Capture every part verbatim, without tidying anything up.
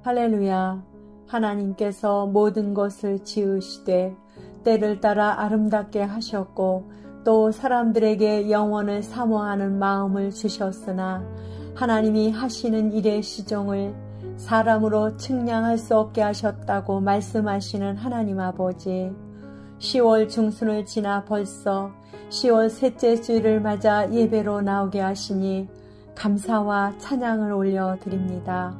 할렐루야. 하나님께서 모든 것을 지으시되 때를 따라 아름답게 하셨고 또 사람들에게 영원을 사모하는 마음을 주셨으나 하나님이 하시는 일의 시종을 사람으로 측량할 수 없게 하셨다고 말씀하시는 하나님 아버지, 시월 중순을 지나 벌써 시월 셋째 주일을 맞아 예배로 나오게 하시니 감사와 찬양을 올려드립니다.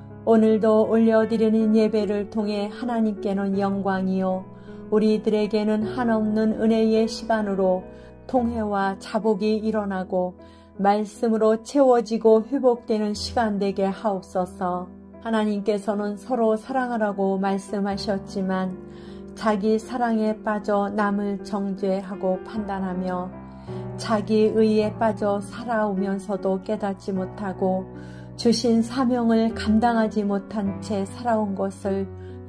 오늘도 올려드리는 예배를 통해 하나님께는 영광이요 우리들에게는 한없는 은혜의 시간으로 통회와 자복이 일어나고 말씀으로 채워지고 회복되는 시간 되게 하옵소서. 하나님께서는 서로 사랑하라고 말씀하셨지만 자기 사랑에 빠져 남을 정죄하고 판단하며 자기 의에 빠져 살아오면서도 깨닫지 못하고 주신 사명을 감당하지 못한 채 살아온 것을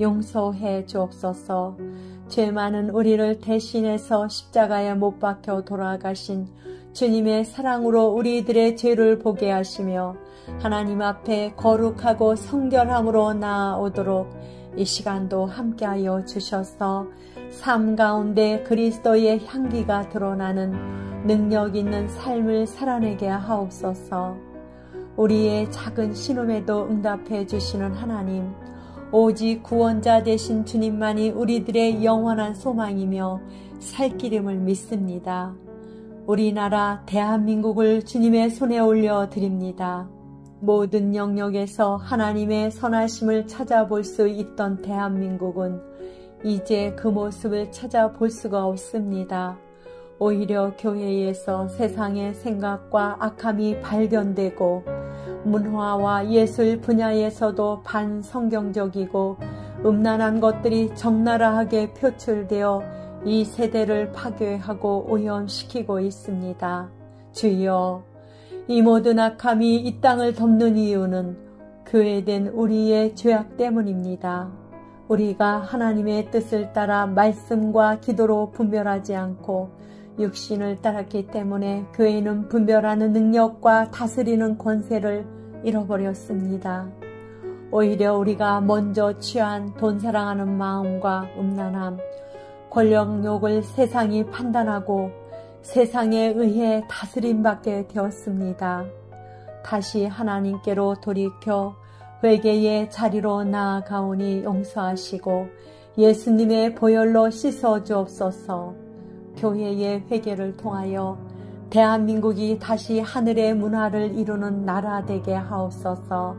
용서해 주옵소서. 죄 많은 우리를 대신해서 십자가에 못 박혀 돌아가신 주님의 사랑으로 우리들의 죄를 보게 하시며 하나님 앞에 거룩하고 성결함으로 나아오도록 이 시간도 함께하여 주셔서 삶 가운데 그리스도의 향기가 드러나는 능력 있는 삶을 살아내게 하옵소서. 우리의 작은 신음에도 응답해 주시는 하나님, 오직 구원자 되신 주님만이 우리들의 영원한 소망이며 살 길임을 믿습니다. 우리나라 대한민국을 주님의 손에 올려드립니다. 모든 영역에서 하나님의 선하심을 찾아볼 수 있던 대한민국은 이제 그 모습을 찾아볼 수가 없습니다. 오히려 교회에서 세상의 생각과 악함이 발견되고 문화와 예술 분야에서도 반성경적이고 음란한 것들이 적나라하게 표출되어 이 세대를 파괴하고 오염시키고 있습니다. 주여, 이 모든 악함이 이 땅을 덮는 이유는 교회된 우리의 죄악 때문입니다. 우리가 하나님의 뜻을 따라 말씀과 기도로 분별하지 않고 육신을 따랐기 때문에 교회는 분별하는 능력과 다스리는 권세를 잃어버렸습니다. 오히려 우리가 먼저 취한 돈 사랑하는 마음과 음란함, 권력욕을 세상이 판단하고 세상에 의해 다스림받게 되었습니다. 다시 하나님께로 돌이켜 회개의 자리로 나아가오니 용서하시고 예수님의 보혈로 씻어 주옵소서. 교회의 회개를 통하여 대한민국이 다시 하늘의 문화를 이루는 나라 되게 하옵소서.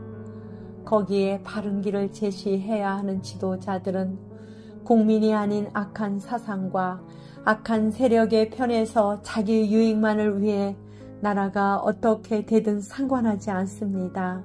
거기에 바른 길을 제시해야 하는 지도자들은 국민이 아닌 악한 사상과 악한 세력의 편에서 자기 유익만을 위해 나라가 어떻게 되든 상관하지 않습니다.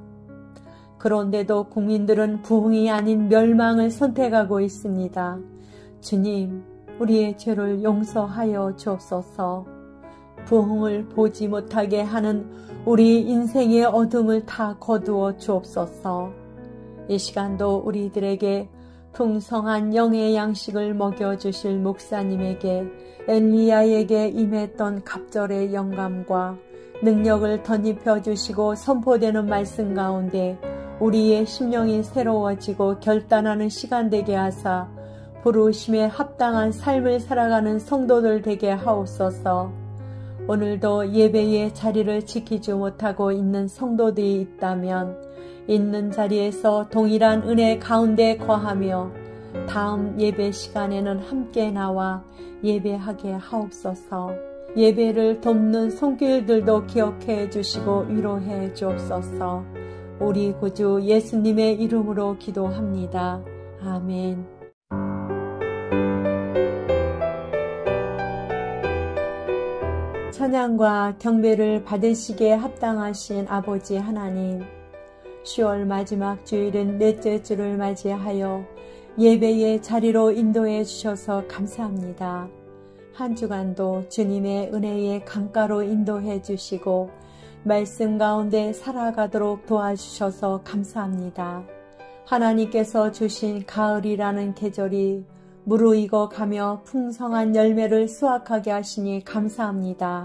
그런데도 국민들은 부흥이 아닌 멸망을 선택하고 있습니다. 주님, 우리의 죄를 용서하여 주옵소서. 부흥을 보지 못하게 하는 우리 인생의 어둠을 다 거두어 주옵소서. 이 시간도 우리들에게 풍성한 영의 양식을 먹여주실 목사님에게 엘리야에게 임했던 갑절의 영감과 능력을 덧입혀 주시고 선포되는 말씀 가운데 우리의 심령이 새로워지고 결단하는 시간 되게 하사 부르심에 합당한 삶을 살아가는 성도들 되게 하옵소서. 오늘도 예배의 자리를 지키지 못하고 있는 성도들이 있다면 있는 자리에서 동일한 은혜 가운데 거하며 다음 예배 시간에는 함께 나와 예배하게 하옵소서. 예배를 돕는 손길들도 기억해 주시고 위로해 주옵소서. 우리 구주 예수님의 이름으로 기도합니다. 아멘. 찬양과 경배를 받으시기에 합당하신 아버지 하나님, 시월 마지막 주일은 넷째 주를 맞이하여 예배의 자리로 인도해 주셔서 감사합니다. 한 주간도 주님의 은혜의 강가로 인도해 주시고 말씀 가운데 살아가도록 도와주셔서 감사합니다. 하나님께서 주신 가을이라는 계절이 무르익어 가며 풍성한 열매를 수확하게 하시니 감사합니다.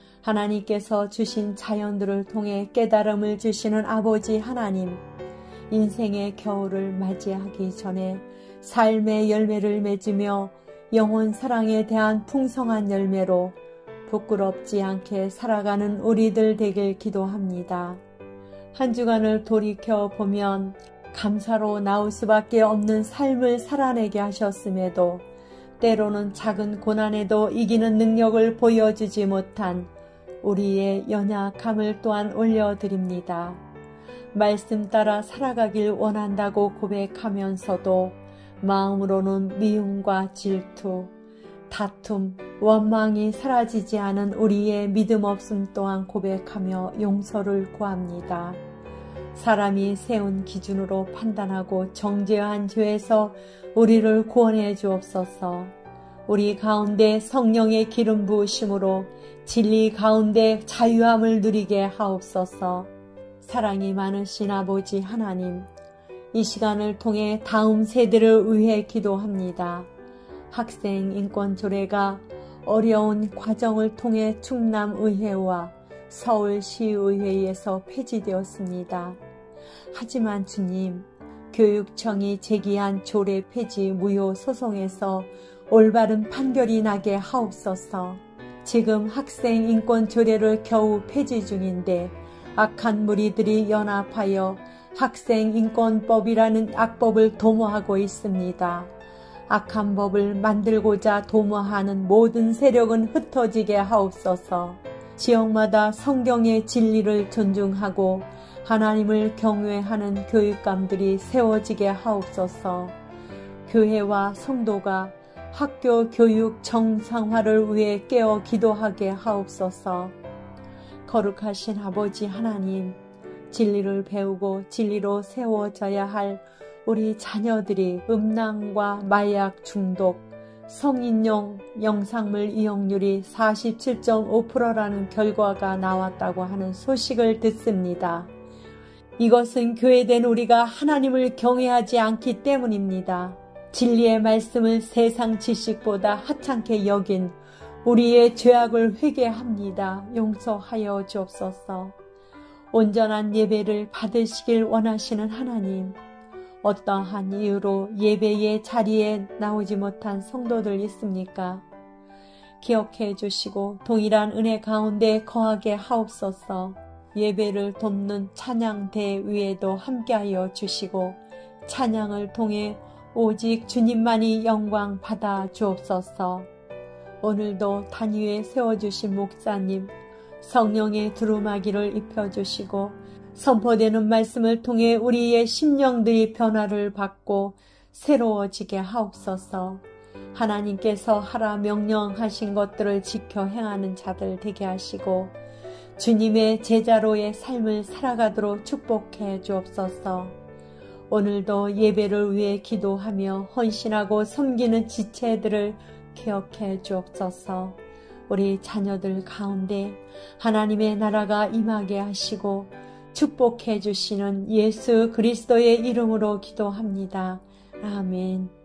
하나님께서 주신 자연들을 통해 깨달음을 주시는 아버지 하나님, 인생의 겨울을 맞이하기 전에 삶의 열매를 맺으며 영혼 사랑에 대한 풍성한 열매로 부끄럽지 않게 살아가는 우리들 되길 기도합니다. 한 주간을 돌이켜 보면 감사로 나올 수밖에 없는 삶을 살아내게 하셨음에도 때로는 작은 고난에도 이기는 능력을 보여주지 못한 우리의 연약함을 또한 올려드립니다. 말씀 따라 살아가길 원한다고 고백하면서도 마음으로는 미움과 질투, 다툼, 원망이 사라지지 않은 우리의 믿음 없음 또한 고백하며 용서를 구합니다. 사람이 세운 기준으로 판단하고 정죄한 죄에서 우리를 구원해 주옵소서. 우리 가운데 성령의 기름 부으심으로 진리 가운데 자유함을 누리게 하옵소서. 사랑이 많으신 아버지 하나님, 이 시간을 통해 다음 세대를 위해 기도합니다. 학생 인권 조례가 어려운 과정을 통해 충남의회와 서울시의회에서 폐지되었습니다. 하지만 주님, 교육청이 제기한 조례 폐지 무효 소송에서 올바른 판결이 나게 하옵소서. 지금 학생 인권 조례를 겨우 폐지 중인데 악한 무리들이 연합하여 학생 인권법이라는 악법을 도모하고 있습니다. 악한 법을 만들고자 도모하는 모든 세력은 흩어지게 하옵소서. 지역마다 성경의 진리를 존중하고 하나님을 경외하는 교육감들이 세워지게 하옵소서. 교회와 성도가 학교 교육 정상화를 위해 깨어 기도하게 하옵소서. 거룩하신 아버지 하나님, 진리를 배우고 진리로 세워져야 할 우리 자녀들이 음란과 마약 중독, 성인용 영상물 이용률이 사십칠 점 오 퍼센트라는 결과가 나왔다고 하는 소식을 듣습니다. 이것은 교회된 우리가 하나님을 경외하지 않기 때문입니다. 진리의 말씀을 세상 지식보다 하찮게 여긴 우리의 죄악을 회개합니다. 용서하여 주옵소서. 온전한 예배를 받으시길 원하시는 하나님, 어떠한 이유로 예배의 자리에 나오지 못한 성도들 있습니까? 기억해 주시고 동일한 은혜 가운데 거하게 하옵소서. 예배를 돕는 찬양대 위에도 함께하여 주시고 찬양을 통해 오직 주님만이 영광 받아 주옵소서. 오늘도 단위에 세워주신 목사님, 성령의 두루마기를 입혀주시고 선포되는 말씀을 통해 우리의 심령들이 변화를 받고 새로워지게 하옵소서. 하나님께서 하라 명령하신 것들을 지켜 행하는 자들 되게 하시고 주님의 제자로의 삶을 살아가도록 축복해 주옵소서. 오늘도 예배를 위해 기도하며 헌신하고 섬기는 지체들을 기억해 주옵소서. 우리 자녀들 가운데 하나님의 나라가 임하게 하시고 축복해 주시는 예수 그리스도의 이름으로 기도합니다. 아멘.